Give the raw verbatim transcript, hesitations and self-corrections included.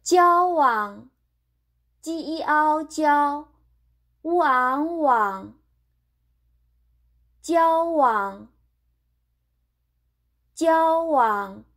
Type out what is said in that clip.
交往 ，G E O 交，往往，交往，交往。